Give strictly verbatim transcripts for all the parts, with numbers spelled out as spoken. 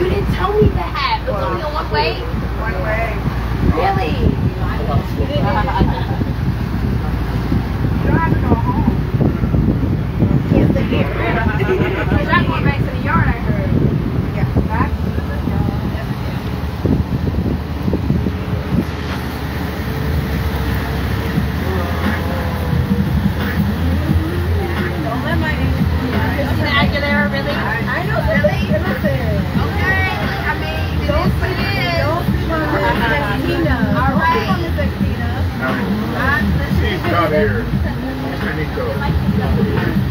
You didn't tell me that. It was only on one way. One way. Really? You don't have to go home. Can't stay here. You're not going back to the yard, I heard. Yeah, back. Don't let my Is Aguilera really? I know, really? Listen. Okay. I mean, it Don't is what it is. Don't sleep on Miss Sextina. All right. Don't sleep on Miss Sextina. She's not here. I need to go.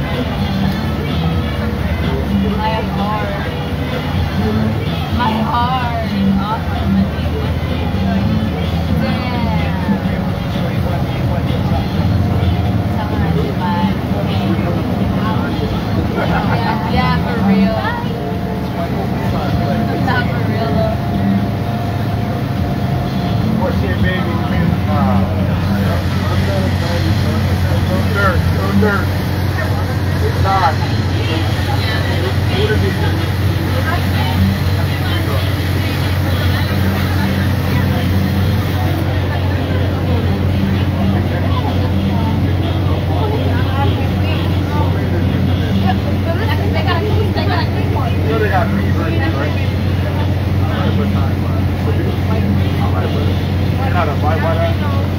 My heart. after it's not. They got three versions, right? Kind of buy that.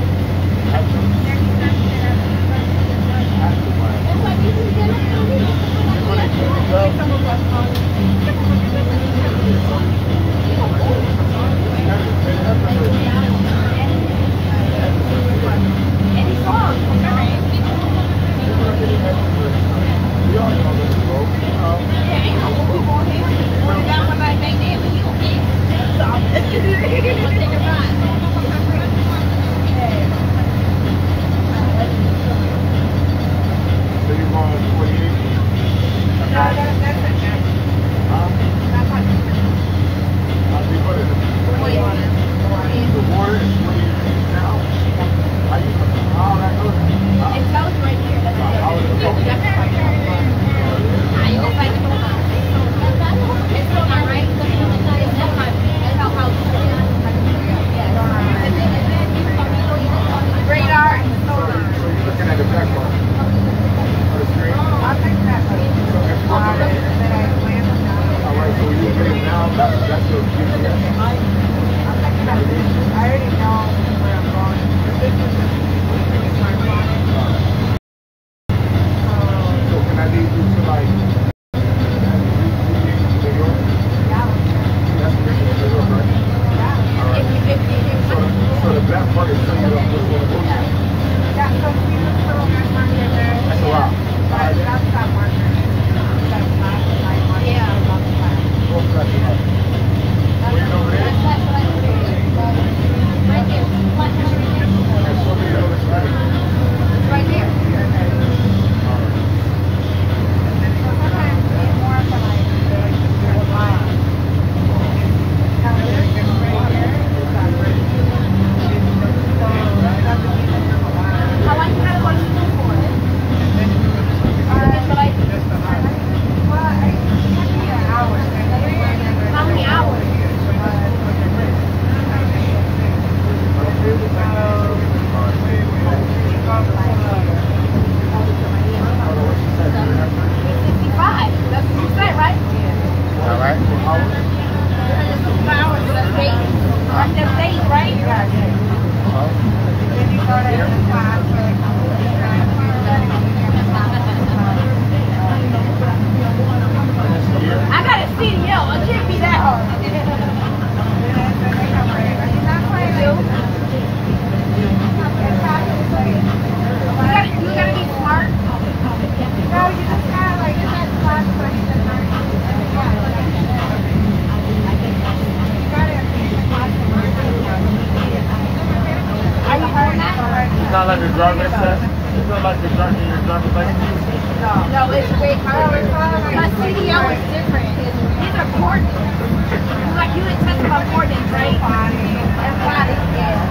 It's not like a driver's test. It's not like a driver, your driver's license. No, no, it's way harder. Because C D O is different. These are coordinates. Like you would test about coordinates, right? And body, yeah.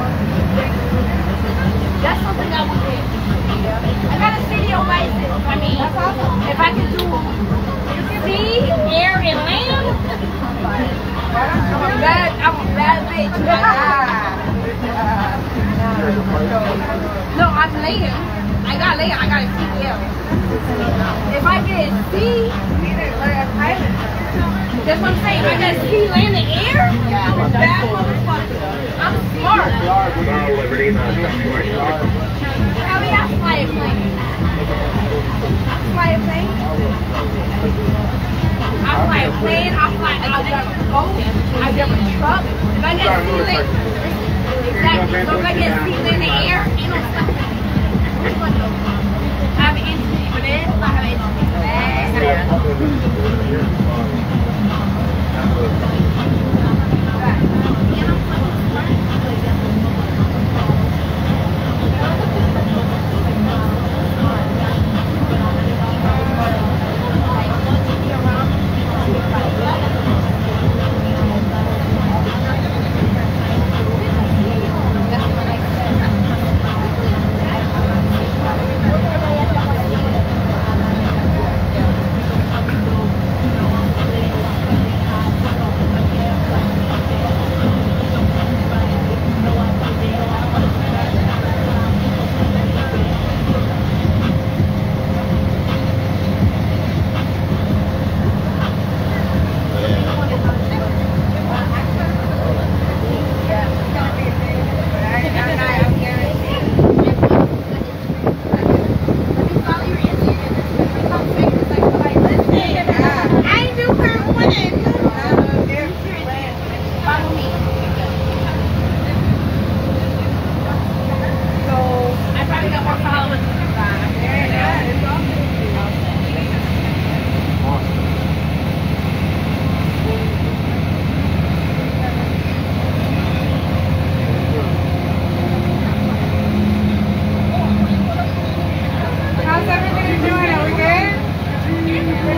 That's something I would do. I got a C D O license. I mean, if I could do sea, air, and land, I'm a bad, I'm a bad bitch. No, I'm land. I got land. I got a C D L. If I get C, that's what I'm saying. If I got C, land, and air, I'm a bad motherfucker. I'm smart. Hell yeah, I fly a plane. I fly a plane. I fly a plane. I fly. I drive a boat. I drive a truck. If I get C, land, exactly. So if I get C, land, and air, ain't no stuff. I have an instinct for this. I have an instinct for that. you do